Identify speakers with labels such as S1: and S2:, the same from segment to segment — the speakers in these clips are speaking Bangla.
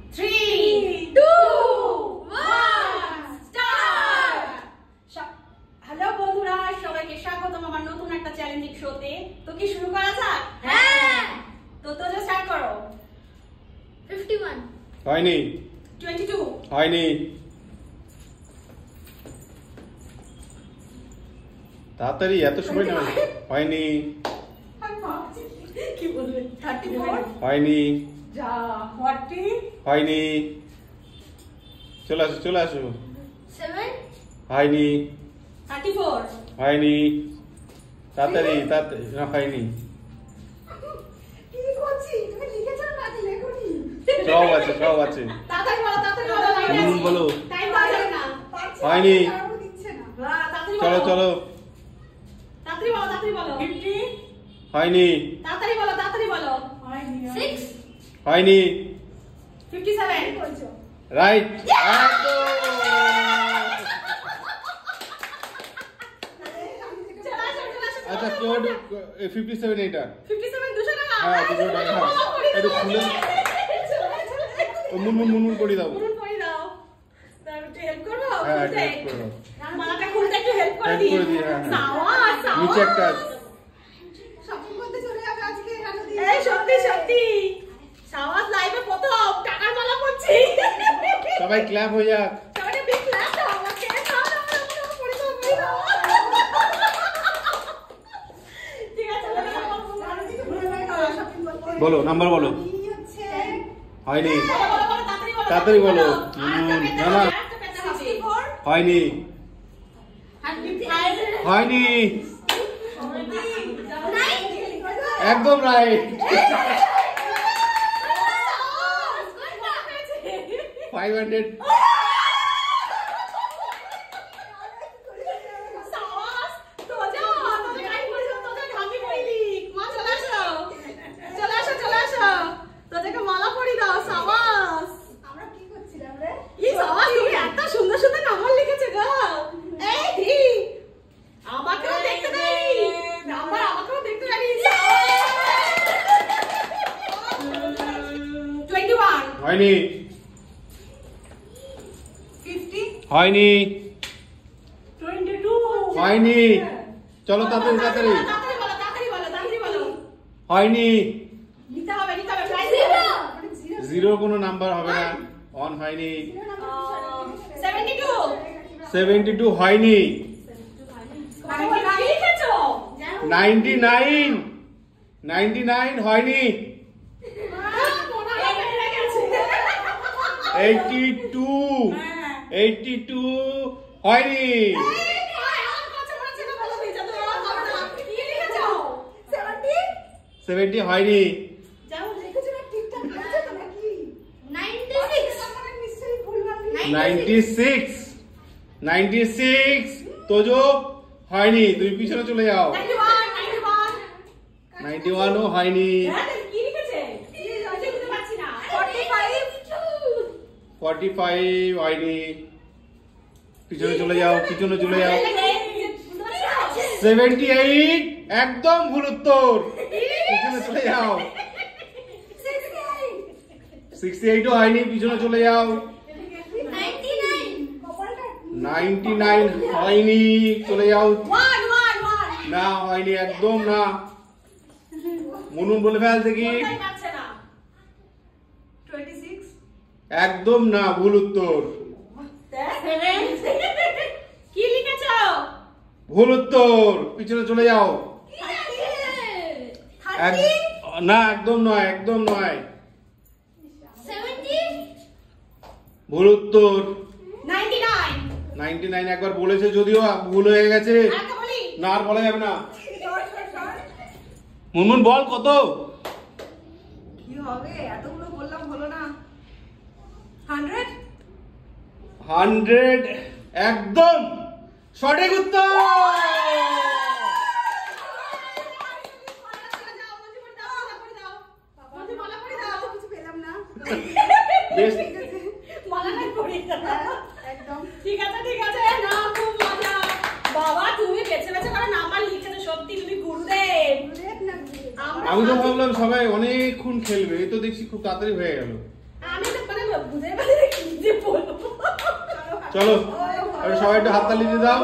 S1: 3, 2, 1 স্টার্ট। হ্যালো বন্ধুরা, সবাইকে স্বাগতম আমার নতুন একটা চ্যালেঞ্জিং শোতে। তো কি শুরু করা যাক? হ্যাঁ, তো স্টার্ট করো।
S2: 51
S3: হয়নি,
S1: 22
S3: হয়নি, তাড়াতাড়ি, এত সময় না, হয়নি,
S1: কি বললে? 34
S3: হয়নি,
S1: যা 40
S3: হয়নি, চলে আসো, চলে আসো,
S2: 7
S3: হয়নি,
S1: 34
S3: হয়নি, তাড়াতাড়ি, তাড়াতাড়ি, না, হয়নি,
S1: কি করছি? তুমি লিখেছো না কি লেখনি?
S3: সব আছে, সব আছে,
S1: তাড়াতাড়ি বলো, তাড়াতাড়ি বলো, লাইনে
S3: হুম, বলো,
S1: টাইম পাওয়া যাবে না।
S3: হয়নি,
S1: দিচ্ছে না। তাড়াতাড়ি
S3: চলো,
S1: বলো।
S3: চলো,
S1: তাড়াতাড়ি বলো, তাড়াতাড়ি বলো। 50
S3: হয়নি,
S1: তাড়াতাড়ি বলো, তাড়াতাড়ি বলো।
S2: 6
S3: হয়নি,
S1: 57 বলছো।
S3: রাইট, আচ্ছা, কেউ 57 এটা,
S1: 57 200 টাকা।
S3: হ্যাঁ, 200 টাকা, হ্যাঁ, একটু খুলে মুনমুন করে দাও,
S1: মুন করে দাও। তার একটু হেল্প করবো?
S3: হ্যাঁ,
S1: খুলতে?
S3: help করো।
S1: মালাটা খুলতে একটু হেল্প করে
S3: Help
S1: দিই।
S3: করে দিই, হ্যাঁ, হ্যাঁ।
S1: সাওয়াস, সাওয়াস।
S3: নিচে একটা
S1: শপিং করতে চলে যাবে আজকে রানু দি। এই সত্যি সত্যি। সাওয়াস লাইভে প্রথম টাকার মালা পড়ছি।
S3: সবাই ক্ল্যাপ হয়ে যাক,
S1: সবাই বিগ ক্লাস দাও আমাকে। দাও, দাও, দাও, দাও, পড়ে দাও, পড়ে দাও। ঠিক আছে, রানু দি তো ভুলে গেল শপিং করতে।
S3: বলো, নাম্বার বলো,
S1: কি হচ্ছে?
S3: হয়নি,
S1: বলো, বলো, বলো,
S3: তাড়াতাড়ি বলো,
S1: আরেকটা
S3: না, না,
S1: পেতে হবে। 64
S3: হয়নি,
S1: 105
S3: হয়নি, একদম রাইট, 500,
S1: আমাকেও দেখতে দেই, নাম্বার আমাকেও দেখতে দেই। 21
S3: হয়নি,
S1: 50
S3: হয়নি,
S1: 22
S3: হয়নি, চলো তাড়াতাড়ি, তাড়াতাড়ি,
S1: তাড়াতাড়ি বলো, তাড়াতাড়ি বলো, তাড়াতাড়ি বলো।
S3: হয়নি,
S1: নিতে হবে, প্রাইস
S3: জিরো কোনো নাম্বার হবে না, অন হয়নি,
S1: 72
S3: 72 হয়নি,
S1: 99 লিখেছো?
S3: 99, 99 হয়নি, 82, 82 হয়নি, 70 হয়নি, 96, 96 তোজো হয়নি, তুমি পিছনে চলে যাও, 91 ও হয়নি, 45 হয়নি, পিছনে চলে যাও, পিছনে চলে যাও, 78 একদম ভুল উত্তর, পিছনে চলে যাও, 68 ও হয়নি, পিছনে চলে যাও, 99 হয়নি, চলে যাও, না হয়নি, একদম না, মনুন বলে ফেলছে কি, একদম না, ভুল উত্তর,
S1: কি লিখেছো?
S3: ভুল উত্তর, পিছনে চলে যাও, না, একদম নয়, একদম নয়,
S2: 70
S3: ভুল উত্তর,
S1: 99
S3: 99 একবার বলেছে, যদিও ভুল হয়ে গেছে,
S1: আরেকটা বলি?
S3: না আর বলা যাবে না, মুনমুন বল কত,
S1: কি হবে? এতগুলো বললাম হলো না। 100
S3: 100 একদম সঠিক উত্তর, বেশ,
S1: ঠিক আছে, ঠিক আছে, না খুব মজা। বাবা তুমি বেছে বেছে করে নাম্বার লিখেছো, সত্যি তুমি গুরুদেব।
S3: আমি তো ভাবলাম সবাই অনেকক্ষণ খেলবে, এই তো দেখছি খুব তাড়াতাড়ি হয়ে গেল।
S1: আমি তো মানে বুঝে পারি না কি যে বলবো।
S3: চলো আর সবাই একটু হাততালি দিয়ে দাও।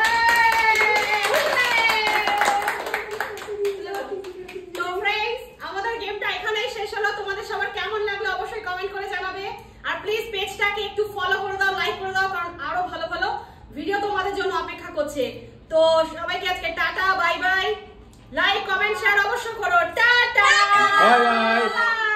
S1: তো फ्रेंड्स আমাদের গেমটা এখানেই শেষ হলো। তোমাদের সবার কেমন লাগলো অবশ্যই কমেন্ট করে জানাবে। আর প্লিজ পেজটাকে একটু ফলো করে দাও, লাইক করে দাও, কারণ আরো ভালো ভালো ভিডিও তোমাদের জন্য অপেক্ষা করছে। তো সবাইকে আজকে tata, bye bye. Like comment share অবশ্যই করো। Tata,
S3: bye by.